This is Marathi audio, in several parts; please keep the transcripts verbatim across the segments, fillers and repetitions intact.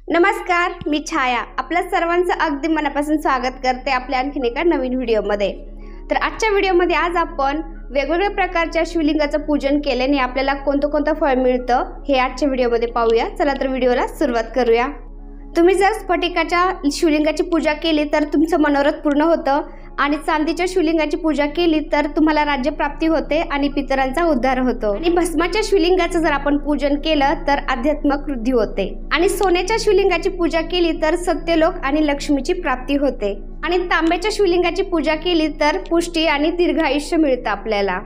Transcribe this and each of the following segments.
नमस्कार, मी छाया आपल्या सर्वांचं अगदी मनापासून स्वागत करते आपल्या आणखीन एका नवीन व्हिडिओमध्ये। तर आजच्या व्हिडिओमध्ये आज आपण वेगवेगळ्या प्रकारच्या शिवलिंगाचं पूजन केल्याने आपल्याला कोणतं कोणतं फळ मिळतं हे आजच्या व्हिडिओमध्ये पाहूया। चला तर व्हिडिओला सुरुवात करूया। तुम्ही जर स्फटिकाच्या शिवलिंगाची पूजा केली तर तुमचं मनोरथ पूर्ण होतं आणि चांदीच्या शिवलिंगाची पूजा केली तर तुम्हाला राज्य प्राप्ती होते आणि पितरांचा उद्धार होतो। आणि भस्माच्या शिवलिंगाचं जर आपण पूजन केलं तर आध्यात्मिक वृद्धी होते आणि सोन्याच्या शिवलिंगाची पूजा केली तर सत्यलोक आणि लक्ष्मीची प्राप्ती होते आणि तांब्याच्या शिवलिंगाची पूजा केली तर पुष्टी आणि दीर्घायुष्य मिळतं आपल्याला।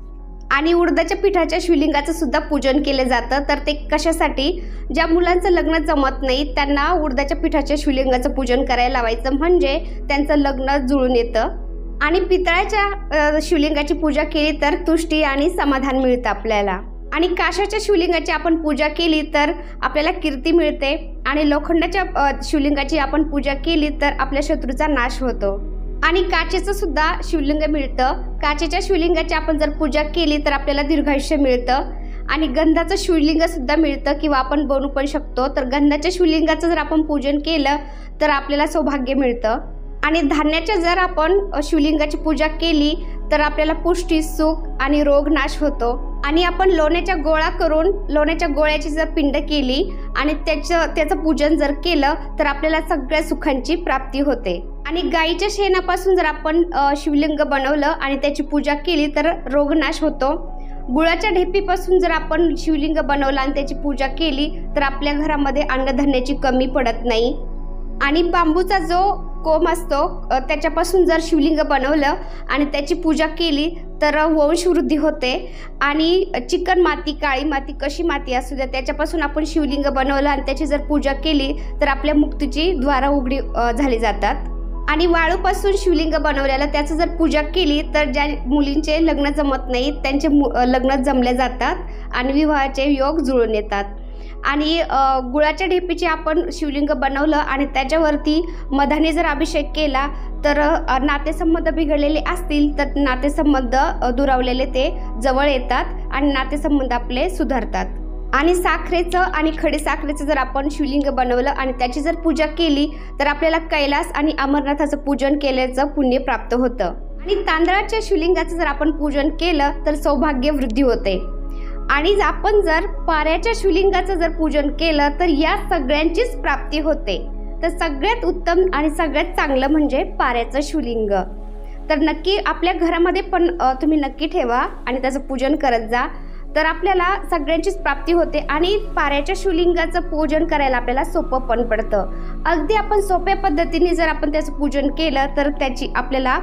आणि उडदाच्या पिठाच्या शिवलिंगाचं सुद्धा पूजन केले जातं। तर ते कशासाठी? ज्या मुलांचं लग्न जमत नाही त्यांना उडदाच्या पिठाच्या शिवलिंगाचं पूजन करायला लावायचं, म्हणजे त्यांचं लग्न जुळून येतं। आणि पितळाच्या शिवलिंगाची पूजा केली तर तुष्टी आणि समाधान मिळतं आपल्याला। आणि काशाच्या शिवलिंगाची आपण पूजा केली तर आपल्याला कीर्ती मिळते आणि लोखंडाच्या शिवलिंगाची आपण पूजा केली तर आपल्या शत्रूचा नाश होतो। आणि काचेचं सुद्धा शिवलिंग मिळतं। काचेच्या शिवलिंगाची आपण जर पूजा केली तर आपल्याला दीर्घायुष्य मिळतं आणि गंधाचं शिवलिंग सुद्धा मिळतं किंवा आपण बनवू पण शकतो। तर गंधाच्या शिवलिंगाचं जर आपण पूजन केलं तर आपल्याला सौभाग्य मिळतं। आणि धान्याच्या जर आपण शिवलिंगाची पूजा केली तर आपल्याला पुष्टी, सुख आणि रोग नाश होतो। आणि आपण लोण्याच्या गोळा करून लोण्याच्या गोळ्याची जर पिंड केली आणि त्याचं त्याचं पूजन जर केलं तर आपल्याला सगळ्या सुखांची प्राप्ती होते। आणि गाईच्या शेणापासून जर आपण शिवलिंग बनवलं आणि त्याची पूजा केली तर रोगनाश होतो। गुळाच्या ढेपीपासून जर आपण शिवलिंग बनवलं आणि त्याची पूजा केली तर आपल्या घरामध्ये अन्नधान्याची कमी पडत नाही। आणि बांबूचा जो कोंब असतो त्याच्यापासून जर शिवलिंग बनवलं आणि त्याची पूजा केली तर वंशवृद्धी होते। आणि चिकन माती, काळी माती, कशी माती असू द्या त्याच्यापासून आपण शिवलिंग बनवलं आणि त्याची जर पूजा केली तर आपल्या मुक्तीची द्वारं उघडी झाली जातात। आणि वाळूपासून शिवलिंग बनवलेलं त्याचं जर पूजा केली तर ज्या मुलींचे लग्न जमत नाही त्यांचे लग्न जमले जातात आणि विवाहाचे योग जुळून येतात। आणि गुळाच्या ढेपीचे आपण शिवलिंग बनवलं आणि त्याच्यावरती मधाने जर अभिषेक केला तर नातेसंबंध बिघडलेले असतील तर नातेसंबंध दुरावलेले ते जवळ येतात आणि नातेसंबंध आपले सुधारतात। आणि साखरेचं आणि खडीसाखरेचं जर आपण शिवलिंग बनवलं आणि त्याची जर पूजा केली तर आपल्याला कैलास आणि अमरनाथाचं पूजन केल्याचं पुण्य प्राप्त होतं। आणि तांदळाच्या शिवलिंगाचं जर आपण पूजन केलं तर सौभाग्य वृद्धी होते। आणि आपण जर पाऱ्याच्या शिवलिंगाचं जर पूजन केलं तर या सगळ्यांचीच प्राप्ती होते। तर सगळ्यात उत्तम आणि सगळ्यात चांगलं म्हणजे पाऱ्याचं शिवलिंग। तर नक्की आपल्या घरामध्ये पण तुम्ही नक्की ठेवा आणि त्याचं पूजन करत जा, तर आपल्याला सगळ्यांचीच प्राप्ती होते। आणि पाऱ्याच्या शिवलिंगाचं पूजन करायला आपल्याला सोपं पण पडतं। अगदी आपण सोप्या पद्धतीने जर आपण त्याचं पूजन केलं तर त्याची आपल्याला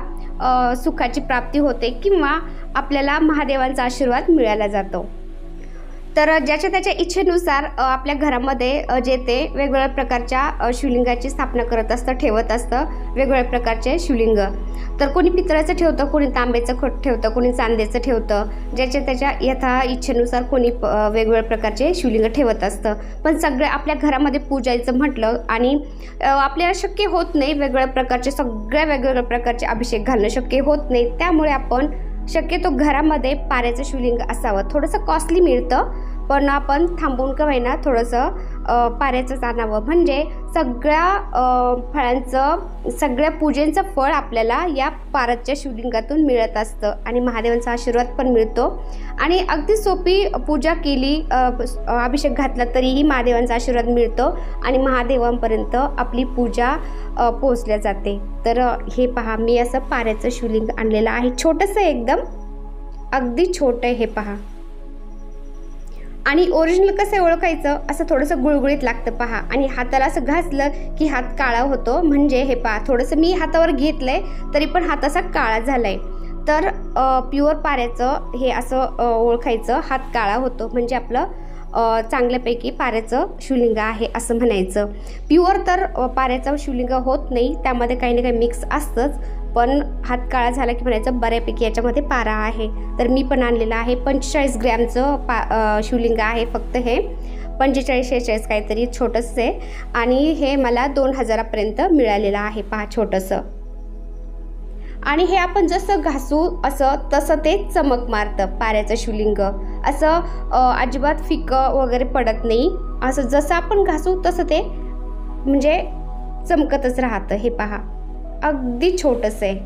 सुखाची प्राप्ती होते किंवा आपल्याला महादेवांचा आशीर्वाद मिळाला जातो। तर ज्याच्या त्याच्या इच्छेनुसार आपल्या घरामध्ये जे ते वेगवेगळ्या प्रकारच्या शिवलिंगाची स्थापना करत असतं, ठेवत असतं वेगवेगळ्या प्रकारचे शिवलिंग। तर कोणी पितळाचं ठेवतं, कोणी तांब्याचं खट ठेवतं, कोणी चांदीचं ठेवतं, ज्याच्या त्याच्या यथा इच्छेनुसार कोणी वेगवेगळ्या प्रकारचे शिवलिंग ठेवत असतं। पण सगळं आपल्या घरामध्ये पूजायचं म्हटलं आणि आपल्याला शक्य होत नाही वेगवेगळ्या प्रकारचे सगळ्या वेगवेगळ्या प्रकारचे अभिषेक घालणं शक्य होत नाही, त्यामुळे आपण शक्यतो घरामध्ये पाऱ्याचं शिवलिंग असावं। थोडंसं कॉस्टली मिळतं पण आपण थांबून का होईना थोडंसं पाऱ्याचंच आणावं, म्हणजे सगळ्या फळांचं सगळ्या पूजेचं फळ आपल्याला या पाऱ्याच्या शिवलिंगातून मिळत असतं आणि महादेवांचा आशीर्वाद पण मिळतो। आणि अगदी सोपी पूजा केली, अभिषेक घातला तरीही महादेवांचा आशीर्वाद मिळतो आणि महादेवांपर्यंत आपली पूजा पोहोचल्या जाते। तर हे पहा, मी असं पाऱ्याचं शिवलिंग आणलेलं आहे, छोटंसं एकदम अगदी छोटं आहे हे पहा। आणि ओरिजिनल कसं ओळखायचं, असं थोडंसं गुळगुळीत लागतं पहा। आणि हाताला असं घासलं की हात काळा होतो, म्हणजे हे पहा थोडंसं मी हातावर घेतलंय तरी पण हात असा काळा झालाय। तर प्युअर पाऱ्याचं हे असं ओळखायचं, हात काळा होतो म्हणजे आपलं चांगल्यापैकी पाऱ्याचं शिवलिंग आहे असं म्हणायचं। प्युअर तर पाऱ्याचं शिवलिंग होत नाही, त्यामध्ये काही ना काही मिक्स असतंच, पण हात काळा झाला की म्हणायचं बऱ्यापैकी याच्यामध्ये पारा आहे। तर मी पण आणलेलं आहे पंचेचाळीस ग्रॅमचं पा शिवलिंग आहे फक्त, हे पंचेचाळीस शेहेचाळीस काहीतरी छोटंसं आहे आणि हे मला दोन हजारापर्यंत मिळालेलं आहे पहा छोटंसं। आणि हे आपण जसं घासू असं तसं ते चमक मारतं पाऱ्याचं शिवलिंग, असं अजिबात फिकं वगैरे पडत नाही, असं जसं आपण घासू तसं ते म्हणजे चमकतच राहतं. हे पहा, अगदी छोटंसं आहे.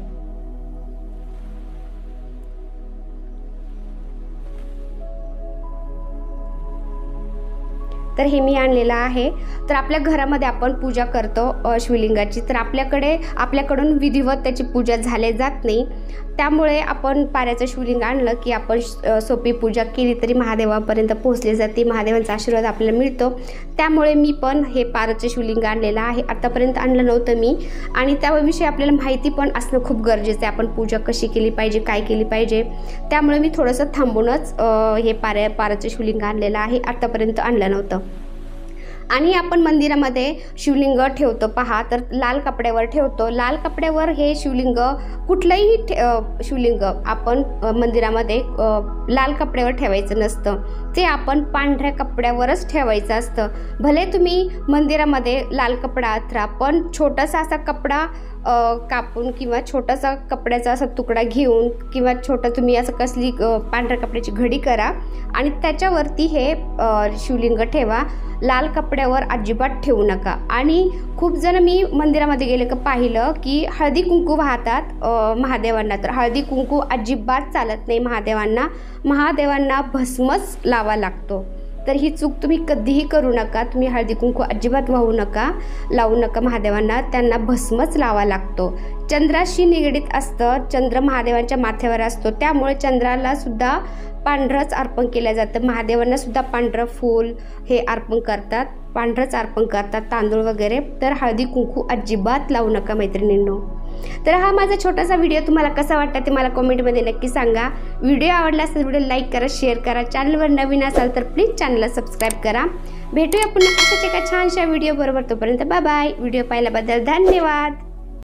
तर हे मी आणलेलं आहे. तर आपल्या घरामध्ये आपण पूजा करतो शिवलिंगाची, तर आपल्याकडे आपल्याकडून विधिवत त्याची पूजा झाले जात नाही. त्यामुळे आपण पाऱ्याचं शिवलिंग आणलं की आपण सोपी पूजा केली तरी महादेवापर्यंत पोहोचली जाते, महादेवांचा आशीर्वाद आपल्याला मिळतो. त्यामुळे मी पण हे पाऱ्याचं शिवलिंग आणलेलं आहे. आतापर्यंत आणलं नव्हतं मी, आणि त्याविषयी आपल्याला माहिती पण असणं खूप गरजेचं आहे. आपण पूजा कशी केली पाहिजे, काय केली पाहिजे. त्यामुळे मी थोडंसं थांबूनच हे पाऱ्या पाऱ्याचं शिवलिंग आणलेलं आहे. आतापर्यंत आणलं नव्हतं. आणि आपण मंदिरामध्ये शिवलिंग ठेवतो पहा, तर लाल कपड्यावर ठेवतो. लाल कपड्यावर हे शिवलिंग, कुठलंही शिवलिंग आपण मंदिरामध्ये लाल कपड्यावर ठेवायचं नसतं. ते आपण पांढऱ्या कपड्यावरच ठेवायचं असतं. भले तुम्ही मंदिरामध्ये लाल कपडा अथरा, पण छोटासा असा कपडा कापून किंवा छोटासा कपड्याचा असा तुकडा घेऊन किंवा छोटा तुम्ही असं कसली पांढऱ्या कपड्याची घडी करा आणि त्याच्यावरती हे शिवलिंग ठेवा. लाल कपड्यावर अजिबात ठेवू नका. आणि खूप जण मी मंदिरामध्ये गेले का पाहिलं की हळदी कुंकू वाहतात महादेवांना. तर हळदी कुंकू अजिबात चालत नाही महादेवांना. महादेवांना भस्मच लावा लागतो. तर ही चूक तुम्ही कधीही करू नका. तुम्ही हळदी कुंकू अजिबात वाहू नका, लावू नका महादेवांना. त्यांना भस्मच लावा लागतो. चंद्राशी निगडीत असतं, चंद्र महादेवांच्या माथ्यावर असतो. त्यामुळे चंद्राला सुद्धा पांढरंच अर्पण केलं जातं. महादेवांना सुद्धा पांढरं फूल हे अर्पण करतात, पांढरंच अर्पण करतात, तांदूळ वगैरे. तर हळदी कुंकू अजिबात लावू नका मैत्रिणींनो. तर हा माझा छोटासा व्हिडिओ तुम्हाला कसा वाटला ते मला कमेंटमध्ये नक्की सांगा. व्हिडिओ आवडला असेल व्हिडिओ लाईक करा, शेअर करा. चॅनलवर नवीन असाल तर प्लीज चॅनलला सबस्क्राईब करा. भेटूया पुन्हा अशाच एका छानशा व्हिडिओ बरोबर. तोपर्यंत बाय बाय. व्हिडिओ पाहिल्याबद्दल धन्यवाद.